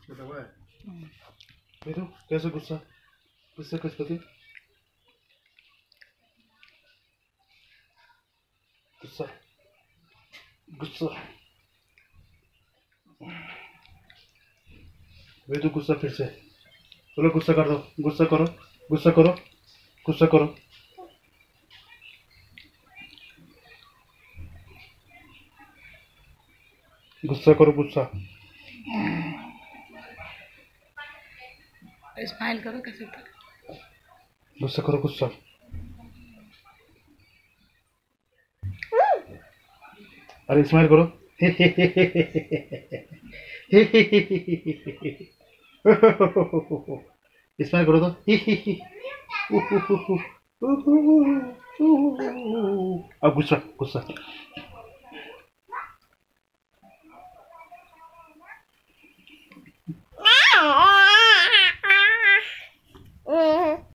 बतावा है देखो कैसे गुस्सा गुस्सा किस पे गुस्सा गुस्सा वे तो गुस्सा फिर से चलो गुस्सा कर दो गुस्सा करो गुस्सा करो गुस्सा करो गुस्सा करो गुस्सा स्माइल करो कैसे गुस्सा करो गुस्सा अरे स्माइल करो स्माइल करो तो अब गुस्सा गुस्सा